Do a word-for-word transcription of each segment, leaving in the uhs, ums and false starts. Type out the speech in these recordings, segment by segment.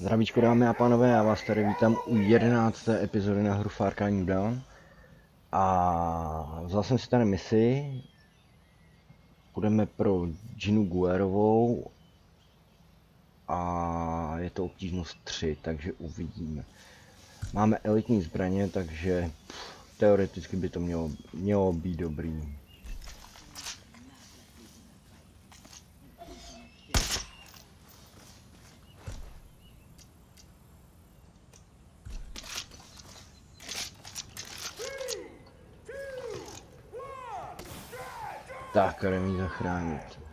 Zdravíčko dámy a pánové, já vás tady vítám u jedenácté epizody na hru Far Cry New Dawn. A vzal jsem si tady misi. Půjdeme pro Ginu Guerovou. A je to obtížnost tři, takže uvidíme. Máme elitní zbraně, takže pff, teoreticky by to mělo, mělo být dobrý. Tak, jdeme ji zachránit.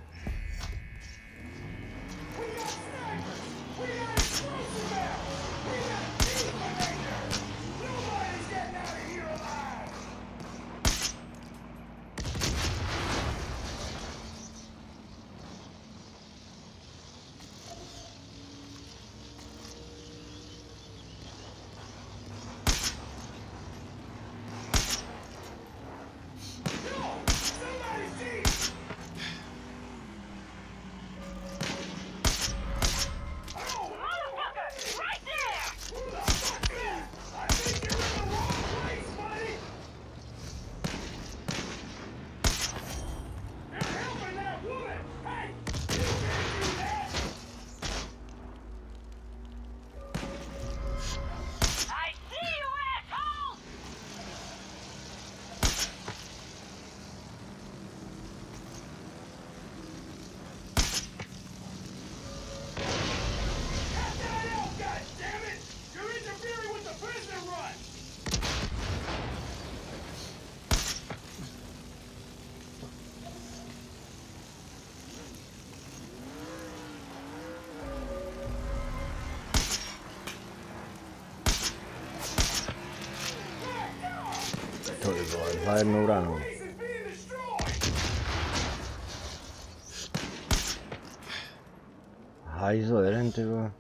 To by bylo dva jednou ranou. Hajzl, jeden ty vole.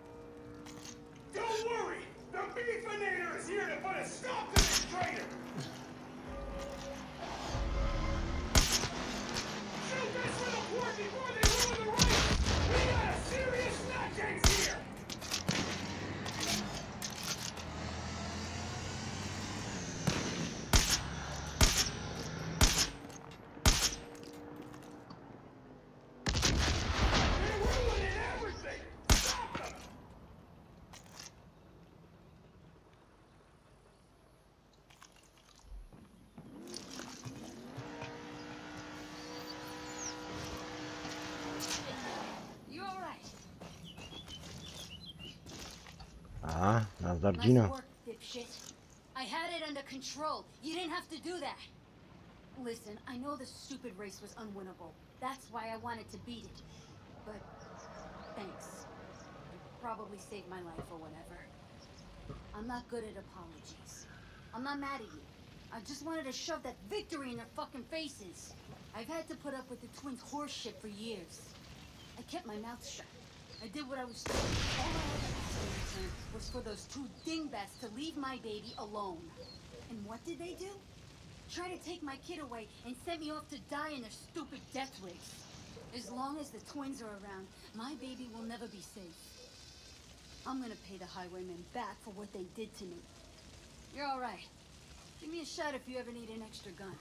Aha, nazdar Gina. I had it under control. You didn't have to do that. Listen, I know the stupid race was unwinnable. That's why I wanted to beat it. But thanks. You probably saved my life or whatever. I'm not good at apologies. I'm not mad at you. I just wanted to shove that victory in their fucking faces. I've had to put up with the twins' horse shit for years. I kept my mouth shut. I did what I was told. All I had to ask in return was for those two dingbats to leave my baby alone. And what did they do? Try to take my kid away and send me off to die in their stupid death race. As long as the twins are around, my baby will never be safe. I'm gonna pay the highwaymen back for what they did to me. You're all right. Give me a shot if you ever need an extra gun.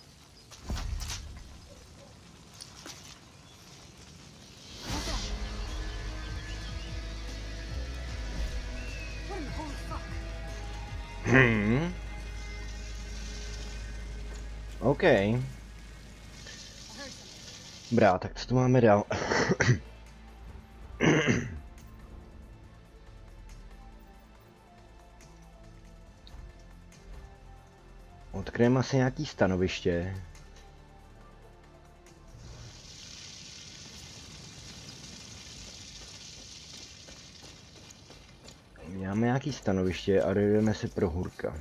Hmm. OK. Dobrá, tak co tu máme dál? Odkryjeme asi nějaký stanoviště. Máme nějaký stanoviště a dojdeme si pro Hurka.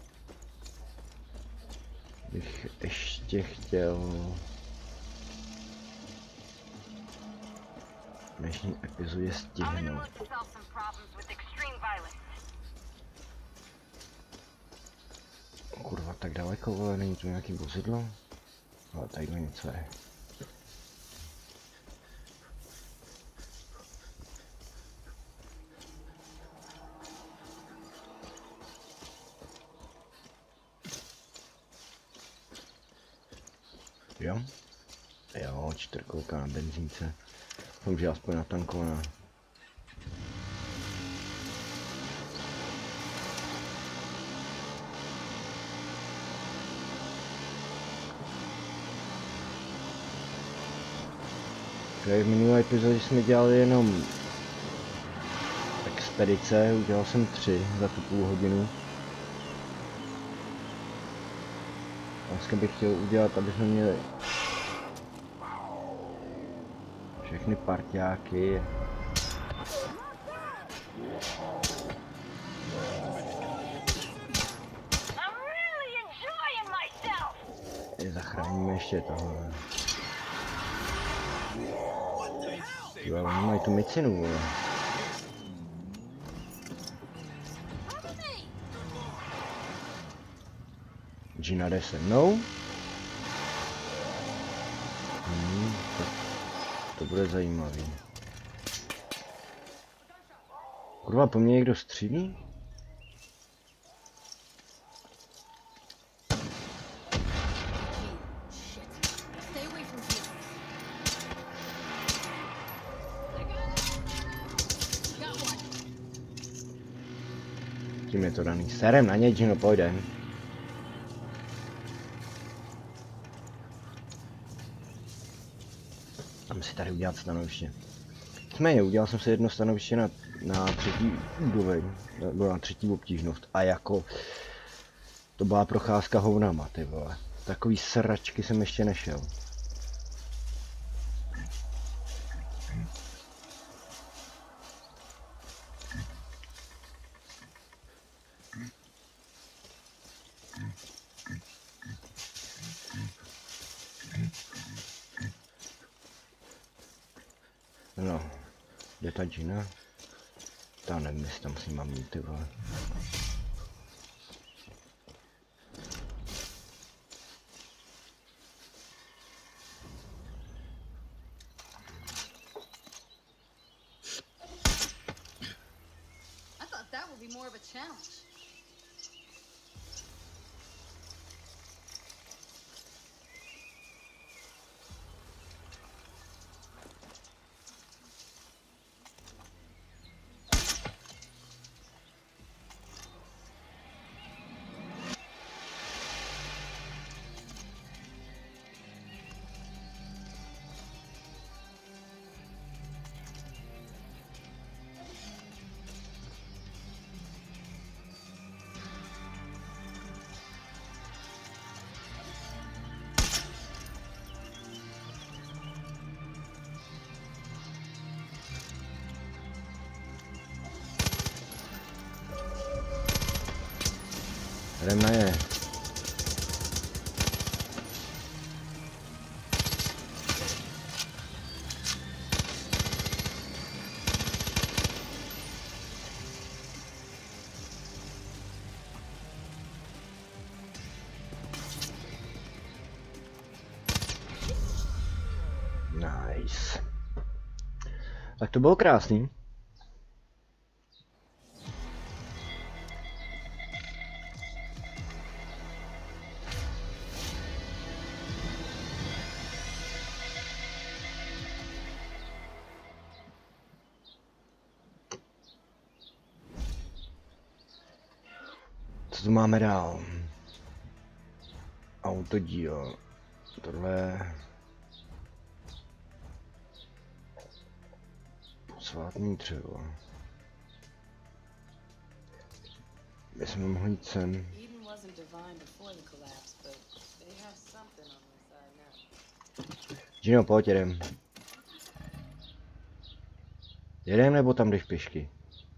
Bych ještě chtěl dnešní epizodě stihnout. Kurva, tak daleko, ale není tu nějaký vozidlo? Ale tady něco je. Jo? Jo, čtyřkolka na benzínce. Doufám, že aspoň natankovaná. Okay, v minulé epizodě jsme dělali jenom expedice, udělal jsem tři za tu půl hodinu. Dneska bych chtěl udělat, aby jsme měli všechny parťáky. Je zachráníme ještě tohle. Jo, oni mají tu mycinu, vole. Gina jde se mnou. Hmm, to, to bude zajímavý. Kurva, po mně někdo střílí? Tím je to daný. Serem na něj, Gino, pojdem. Mám si tady udělat stanoviště. Nicméně, udělal jsem si jedno stanoviště na, na třetí úroveň, nebo na třetí obtížnost. A jako, to byla procházka hovnama, ty vole. Takový sračky jsem ještě nešel. No, kde ta Gina? Ta nevím, jestli tam s ním mám mít, ty vole. I thought that would be more of a challenge. Jdem na je. Nice. Tak to bylo krásný. Co tu máme dál? Autodíl. Tohle... Posvátný dřevo. My jsme mohli jít sem. Gino, pojď, jedem. Jedem nebo tam jdeš pěšky?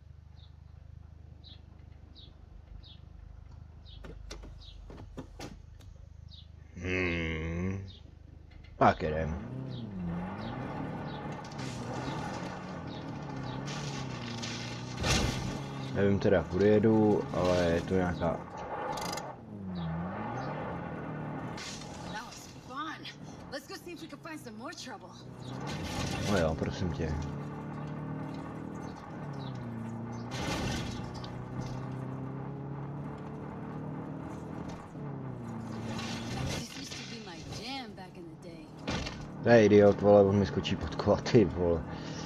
Hmm. Tak jedem. Nevím teda, kudy jedu, ale je to nějaká... No jo, prosím tě. To je idiot, vole, on mi skočí pod kola, ty vole.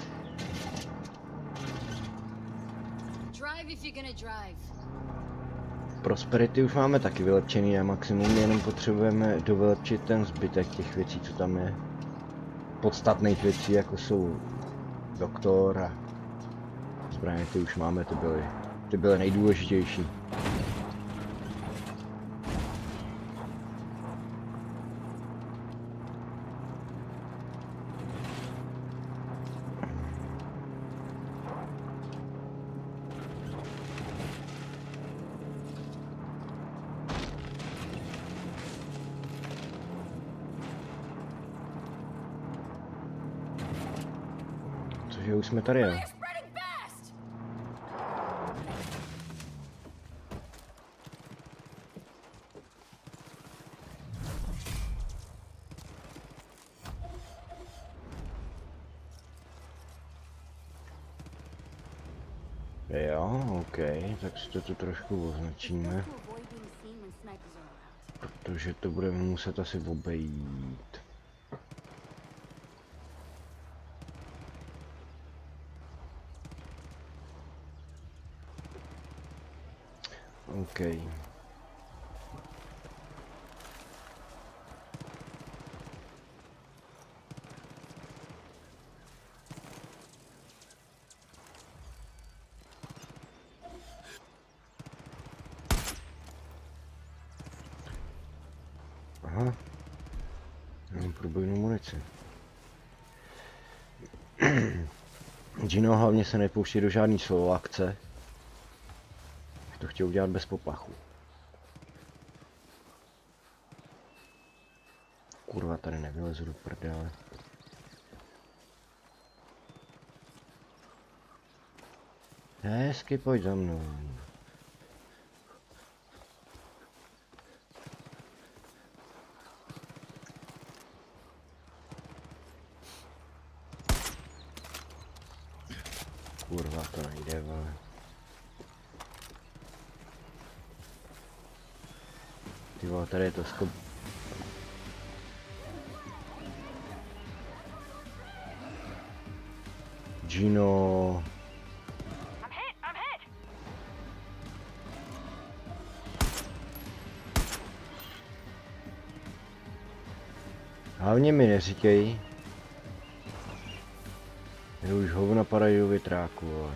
Prosperity už máme taky vylepčený na maximum, jenom potřebujeme dovylepčit ten zbytek těch věcí, co tam je. Podstatných věcí, jako jsou doktor a zbraně, ty už máme, ty byly, ty byly nejdůležitější. Cože už jsme tady, jo? Jo, OK, tak si to tu trošku označíme. Protože to budeme muset asi obejít. OK. Aha. Mám průbojnou munici. Gino hlavně se nepouští do žádný solo akce. To chtěl udělat bez poplachu. Kurva, tady nevylezu do prdele. Hezky, pojď za mnou. Kurva, to nejde, vole. Ty vole, tady je to skop... Gino... Hlavně mi neříkej, že už ho napadají do větráku, vole.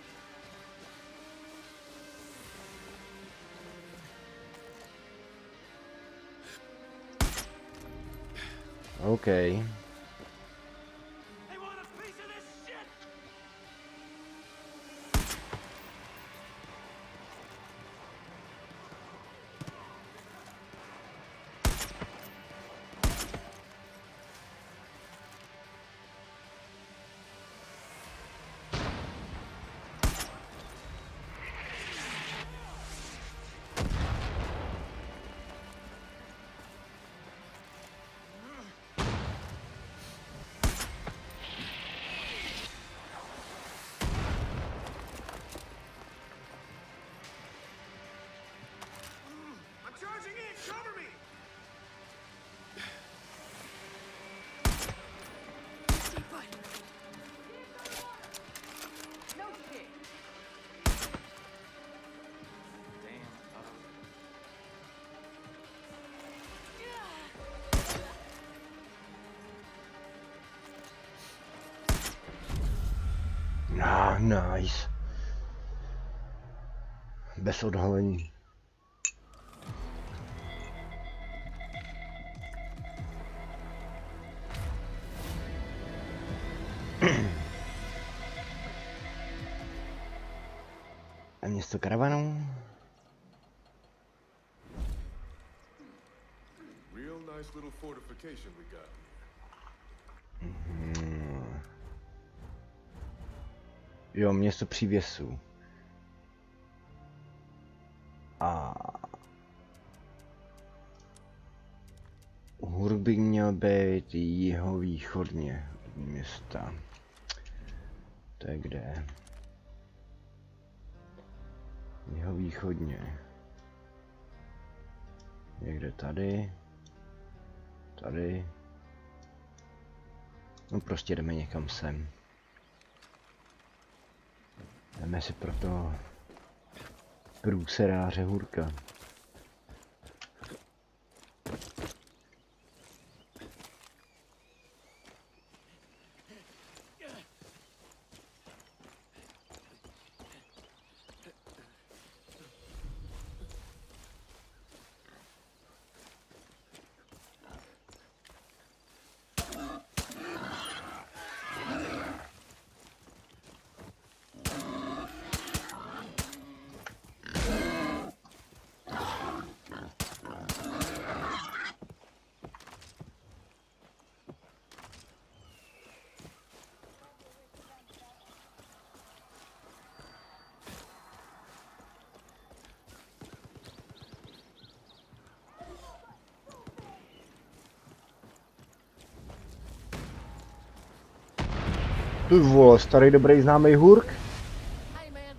OK. Ah, nice. Bez odhalení. A město karavanů. Real nice little fortification we got. Hmm. Jo, město přívěsů. A Hurby měl být jihovýchodně od města. To je kde? Jihovýchodně. Někde tady. Tady. No prostě jdeme někam sem. Jdeme si pro toho průseráře Hurka. Ty vole, starý dobrý známý Hurk? Hey man,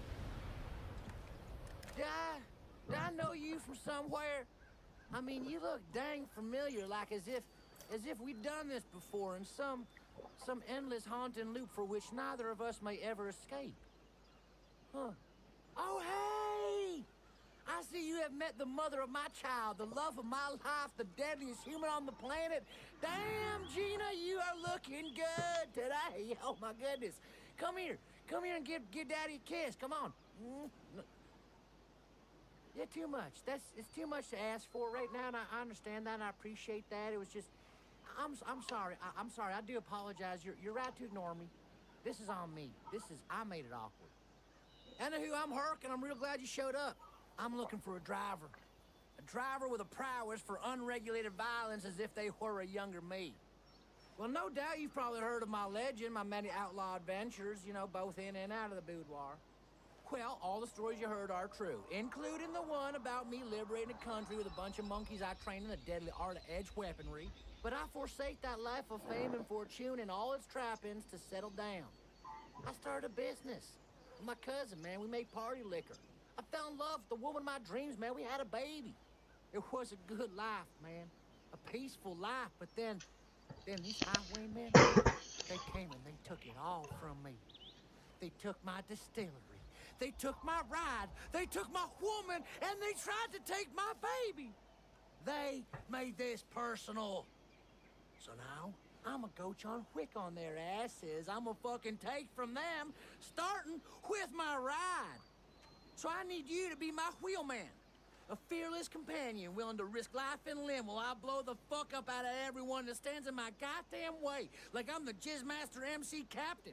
did I, did I know you from somewhere? I mean, you look dang familiar, like as if, as if we'd done this before in some, some endless haunting loop for which neither of us may ever escape. Huh? Oh hey! I see you have met the mother of my child, the love of my life, the deadliest human on the planet. Damn, Gina, you are looking good today. Oh my goodness. Come here. Come here and give give Daddy a kiss. Come on. Mm. Yeah, too much. That's it's too much to ask for right now, and I, I understand that and I appreciate that. It was just I'm I'm sorry. I, I'm sorry. I do apologize. You're you're right to ignore me. This is on me. This is I made it awkward. Anywho, I'm Herc and I'm real glad you showed up. I'm looking for a driver. A driver with a prowess for unregulated violence as if they were a younger me. Well, no doubt you've probably heard of my legend, my many outlaw adventures, you know, both in and out of the boudoir. Well, all the stories you heard are true, including the one about me liberating a country with a bunch of monkeys I trained in the deadly art of edge weaponry. But I forsake that life of fame and fortune and all its trappings to settle down. I started a business with my cousin, man. We made party liquor. I fell in love with the woman of my dreams, man. We had a baby. It was a good life, man. A peaceful life. But then, then these highwaymen, they came and they took it all from me. They took my distillery. They took my ride. They took my woman, and they tried to take my baby. They made this personal. So now, I'm a go John Wick on their asses. I'm a fucking take from them, starting with my ride. So I need you to be my wheelman. A fearless companion willing to risk life and limb while I blow the fuck up out of everyone that stands in my goddamn way. Like I'm the Jizzmaster M C Captain.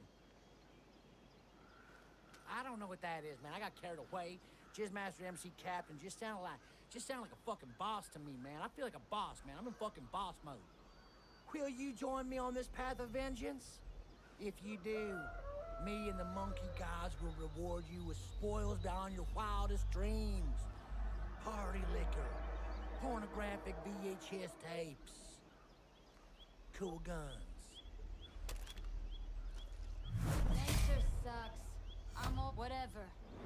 I don't know what that is, man. I got carried away. Jizzmaster M C Captain just sounded like, just sounded like a fucking boss to me, man. I feel like a boss, man. I'm in fucking boss mode. Will you join me on this path of vengeance? If you do, me and the monkey gods will reward you with spoils beyond your wildest dreams. Party liquor, pornographic V H S tapes, cool guns. Nature sucks. I'm all whatever.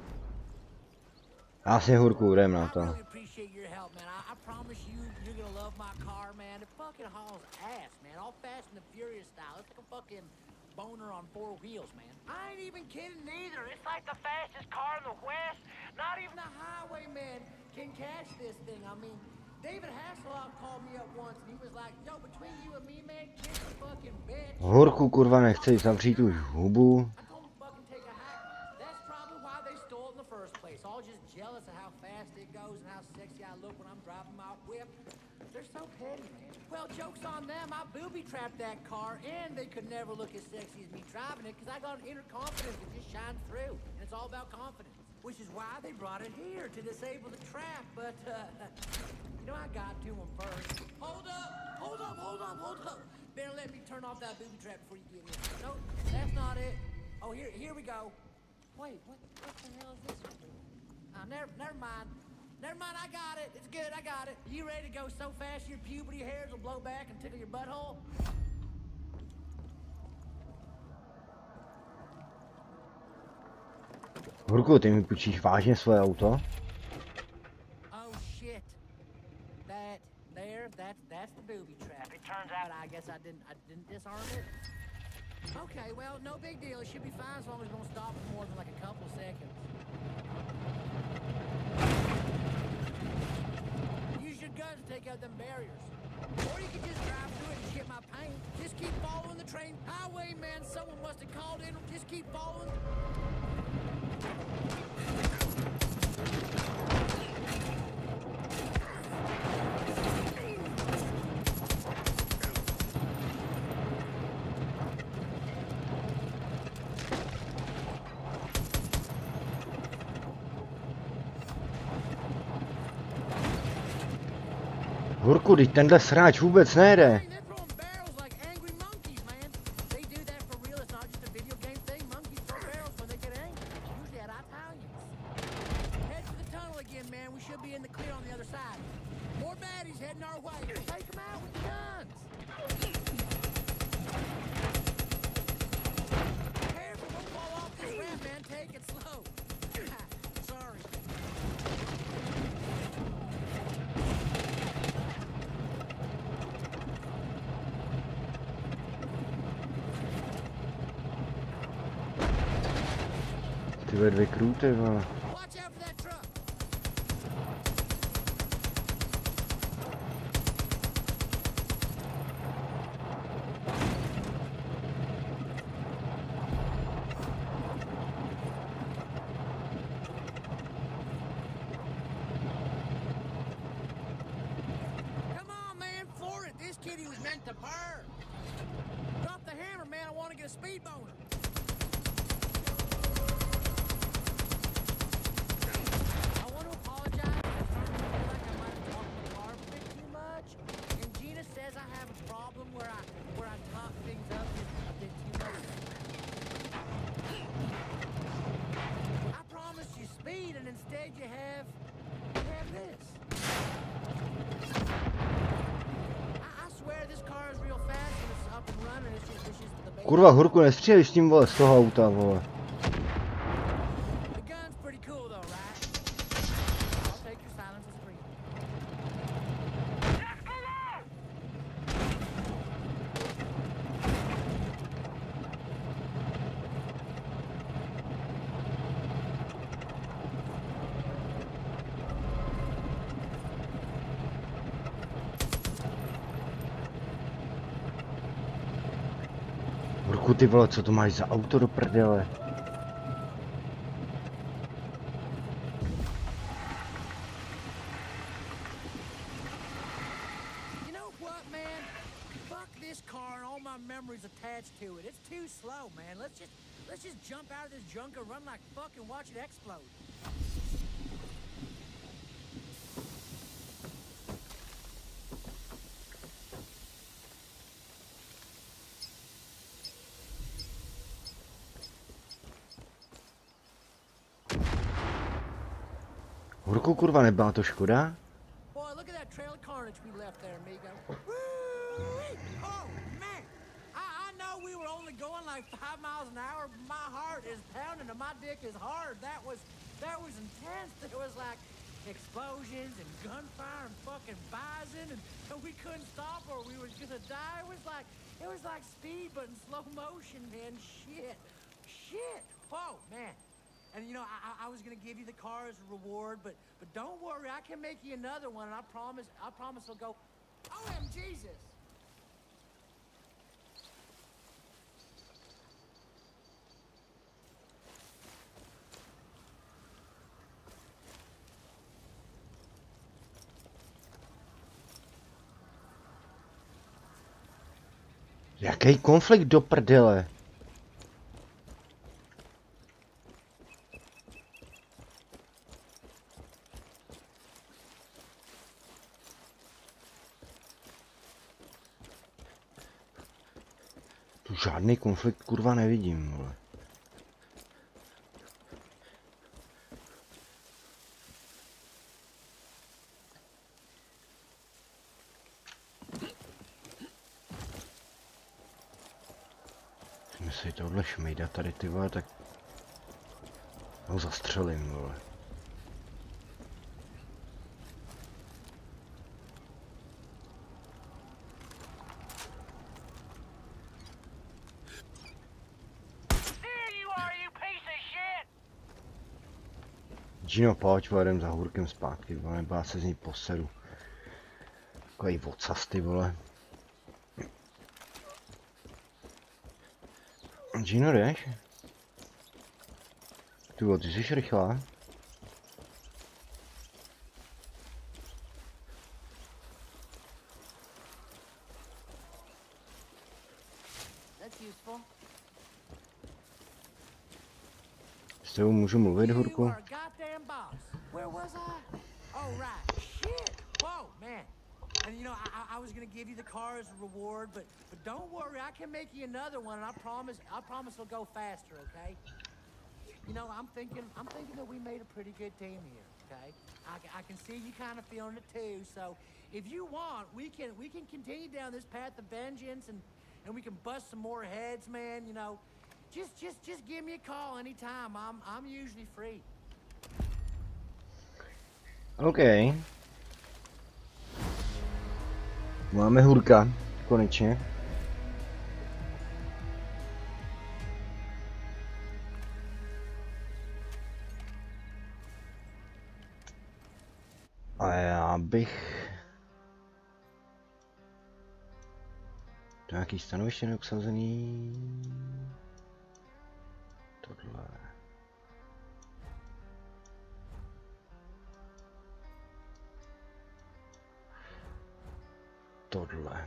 Asi Hurku, jdem na I to. really appreciate your help, man. I, I promise you, you're gonna love my car, man. It fucking hauls ass, man. All Fast and the Furious style. It's like a fucking boner on four wheels, man. I ain't even kidding neither. It's like the fastest car in the West. Not even a highwayman can catch this thing. I mean, David Hasselhoff called me up once and he was like, yo, between you and me, man, kiss the fucking bitch. Hurku, kurva, nechci zavřít už hubu. I told him fucking take a hike. That's probably why they stole it in the first place. All just jealous of how fast it goes and how sexy I look when I'm driving my whip. They're so petty, man. Well, joke's on them. I booby-trapped that car, and they could never look as sexy as me driving it, because I got an inner confidence that just shines through. And it's all about confidence, which is why they brought it here, to disable the trap. But, uh, you know, I got to them first. Hold up! Hold up, hold up, hold up! Better let me turn off that booby trap before you get in. Nope, that's not it. Oh, here, here we go. Wait, what, what the hell is this? Uh, never, never mind. Never mind, I got it. It's good, I got it. You ready to go so fast your puberty hairs will blow back and tickle your butthole? Hurku, ty mi půjčíš vážně svoje auto? Oh shit. That there, that that's the booby trap. It turns out I guess I didn't I didn't disarm it. Okay, well, no big deal. It should be fine as long as we don't stop for more than like a couple of seconds. Use your guns to take out them barriers. Or you can just drive through it and shit my paint. Just keep following the train. Highway, man, someone must have called in. Just keep following. Hurku, teď tenhle sráč vůbec nejde. Ty ve dvě krůty, vole. Kurva, Hurku, nestřílej s tím, vole, z toho auta, vole. Hurku, ty vole, co to máš za auto do prdele? Hurku, kurva, nebyla to škoda? Explosions and gunfire and fucking bison, and, and we couldn't stop or we were gonna die. It was like, it was like speed but in slow motion, man. Shit, shit. Oh man. And you know, I, I was gonna give you the car as a reward, but but don't worry, I can make you another one, and I promise, I promise it'll go. O M Jesus. Jaký konflikt do prdele? Tu žádný konflikt kurva nevidím, vole. Si tohle šmejda tady, ty vole, tak ho zastřelím, vole. Gino, pojď, vole, jdem za Hurkem zpátky, vole, nebo já se z ní poseru. Takový vocasty, vole. Gino, jdeš? Ty vole, ty jsi rychlá. S tebou můžu mluvit, Hurku? Where was I? Oh, right. Shit. Whoa, man. And you know, I, I was gonna give you the car as a reward, but but don't worry, I can make you another one, and I promise, I promise it'll go faster, okay? You know, I'm thinking, I'm thinking that we made a pretty good team here, okay? I, I can see you kind of feeling it too. So, if you want, we can we can continue down this path of vengeance, and and we can bust some more heads, man. You know, just just just give me a call anytime. I'm I'm usually free. OK. Máme Hurka, konečně. A já bych... To nějaký stanoviště neobsazený... Tohle... Tohle.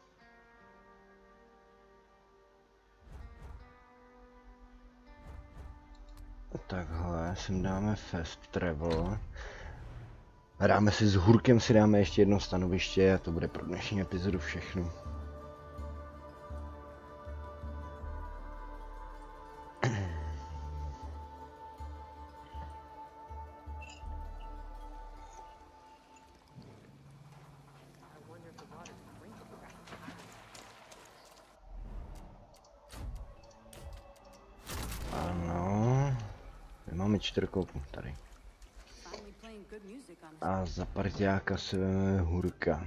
Takhle, sem dáme fast travel. A dáme si s Hurkem, si dáme ještě jedno stanoviště a to bude pro dnešní epizodu všechno. Čtyřkoupu tady. A za partiáka se vezmeme Hurka.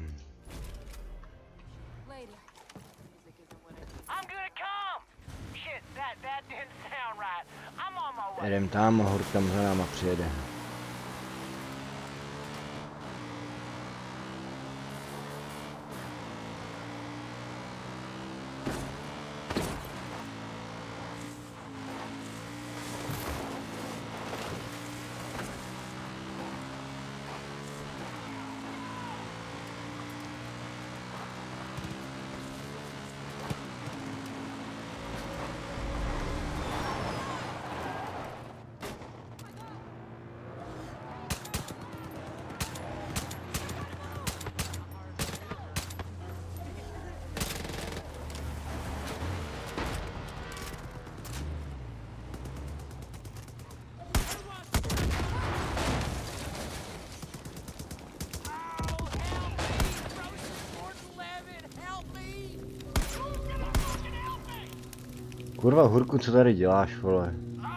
Jedem tam a Hurk tam za náma přijede. Kurva, Hurku, co tady děláš, vole?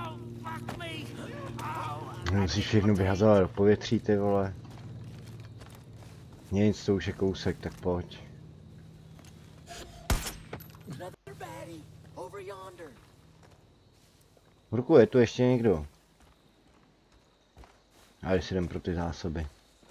Musíš všechno vyhazovat do povětří, ty vole. Nic, to už je kousek, tak pojď. Hurku, je tu ještě někdo? A když si jdem pro ty zásoby.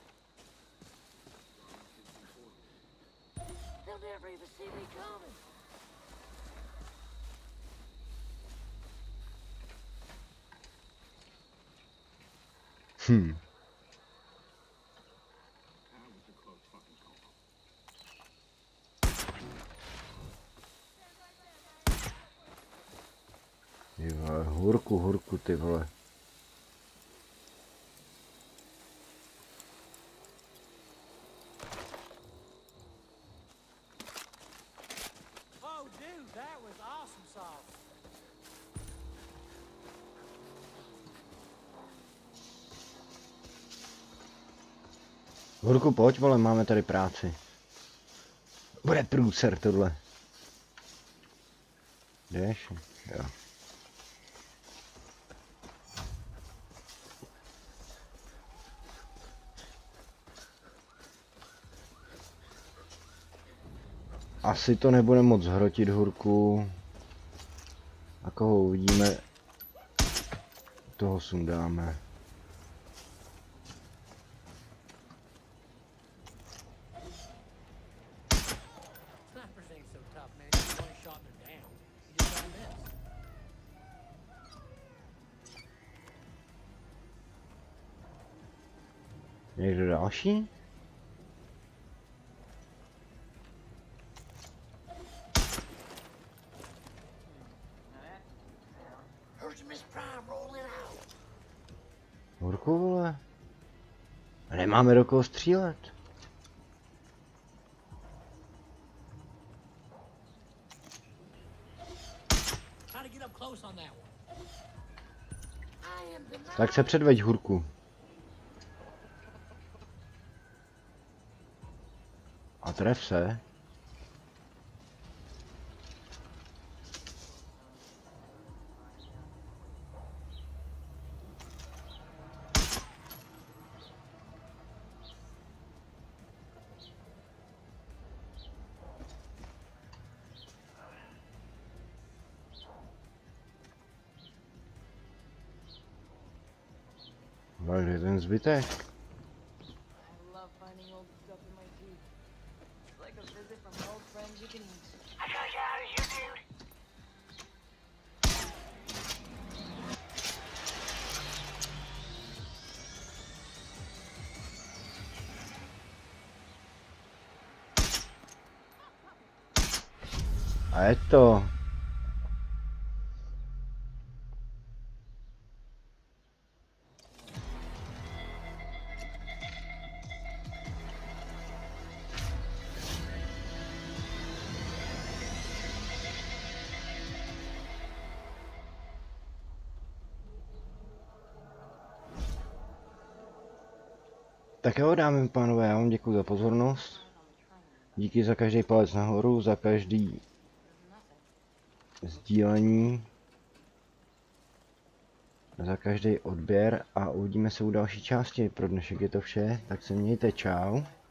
Hmm. Ty vole, Hurku, Hurku, ty vole. Hurku, pojď, vole, máme tady práci. Bude průser tohle. Jdeš? Jo. Asi to nebude moc hrotit, Hurku. A koho uvidíme, toho sundáme. Někdo další? Horku, vole. Nemáme do koho střílet. Tak se předveď, Hurku. A tref se. Ale je ten zbytek. A je to. Tak jo, dámy a pánové, já vám děkuji za pozornost. Díky za každý palec nahoru, za každý sdílení, za každý odběr a uvidíme se u další části. Pro dnešek je to vše, tak se mějte, čau.